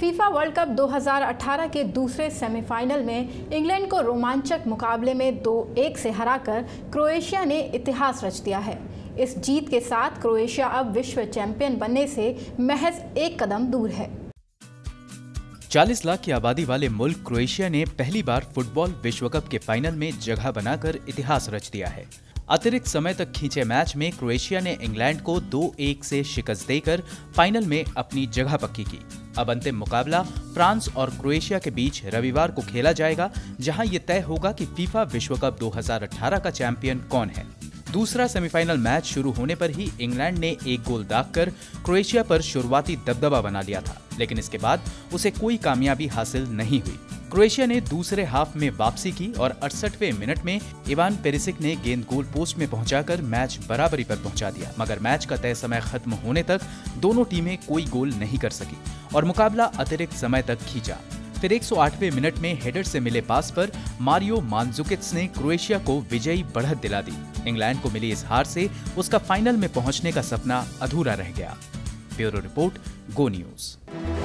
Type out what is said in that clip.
FIFA world cup 2018 के दूसरे semifinal में इंग्लैंड को रोमांचक मुकाबले में 2-1 से हराकर क्रोएशिया ने इतिहास रच दिया है। इस जीत के साथ क्रोएशिया अब विश्व चैंपियन बनने से महज एक कदम दूर है। 40 लाख की आबादी वाले मुल्क क्रोएशिया ने पहली बार फुटबॉल विश्व कप के फाइनल में जगह बनाकर इतिहास रच दिया है। अतिरिक्त समय तक खींचे मैच में क्रोएशिया ने इंग्लैंड को 2-1 से शिकस्त देकर फाइनल में अपनी जगह पक्की की। अब अंतिम मुकाबला फ्रांस और क्रोएशिया के बीच रविवार को खेला जाएगा, जहां ये तय होगा कि फीफा विश्व कप 2018 का चैंपियन कौन है। दूसरा सेमीफाइनल मैच शुरू होने पर ही इंग्लैंड ने एक गोल दागकर क्रोएशिया पर शुरुआती दबदबा बना लिया था, लेकिन इसके बाद उसे कोई कामयाबी हासिल नहीं हुई। क्रोएशिया ने दूसरे हाफ में वापसी की और 68वें मिनट में इवान पेरिसिक ने गेंद गोल पोस्ट में पहुंचाकर मैच बराबरी पर पहुंचा दिया, मगर मैच का तय समय खत्म होने तक दोनों टीमें कोई गोल नहीं कर सकी और मुकाबला अतिरिक्त समय तक खींचा। फिर 108वें मिनट में हेडर से मिले पास पर मारियो मांजुकिच ने क्रोएशिया को विजयी बढ़त दिला दी। इंग्लैंड को मिली इस हार से उसका फाइनल में पहुंचने का सपना अधूरा रह गया। Bureau report, go news.